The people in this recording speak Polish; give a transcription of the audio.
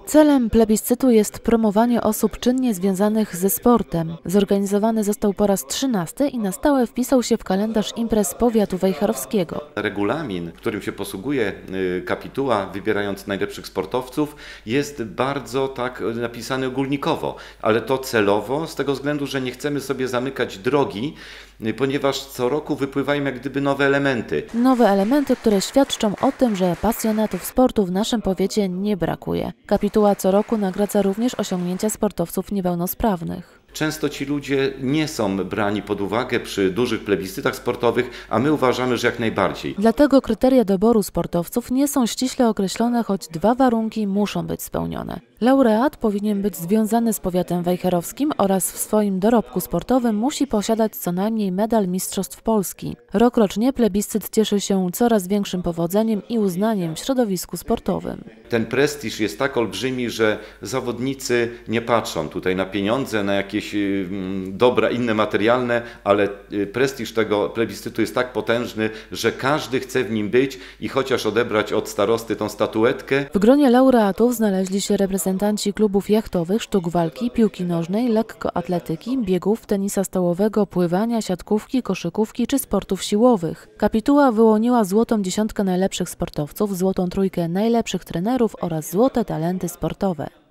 Celem plebiscytu jest promowanie osób czynnie związanych ze sportem. Zorganizowany został po raz 13 i na stałe wpisał się w kalendarz imprez powiatu wejherowskiego. Regulamin, którym się posługuje kapituła, wybierając najlepszych sportowców, jest bardzo tak napisany ogólnikowo, ale to celowo z tego względu, że nie chcemy sobie zamykać drogi, ponieważ co roku wypływają jak gdyby nowe elementy. Nowe elementy, które świadczą o tym, że pasjonatów sportu w naszym powiecie nie brakuje. Kapituła co roku nagradza również osiągnięcia sportowców niepełnosprawnych. Często ci ludzie nie są brani pod uwagę przy dużych plebiscytach sportowych, a my uważamy, że jak najbardziej. Dlatego kryteria doboru sportowców nie są ściśle określone, choć dwa warunki muszą być spełnione. Laureat powinien być związany z powiatem wejherowskim oraz w swoim dorobku sportowym musi posiadać co najmniej medal Mistrzostw Polski. Rokrocznie plebiscyt cieszy się coraz większym powodzeniem i uznaniem w środowisku sportowym. Ten prestiż jest tak olbrzymi, że zawodnicy nie patrzą tutaj na pieniądze, na jakieś dobra inne materialne, ale prestiż tego plebiscytu jest tak potężny, że każdy chce w nim być i chociaż odebrać od starosty tą statuetkę. W gronie laureatów znaleźli się reprezentanci klubów jachtowych, sztuk walki, piłki nożnej, lekkoatletyki, biegów, tenisa stołowego, pływania, siatkówki, koszykówki czy sportów siłowych. Kapituła wyłoniła złotą dziesiątkę najlepszych sportowców, złotą trójkę najlepszych trenerów oraz złote talenty sportowe.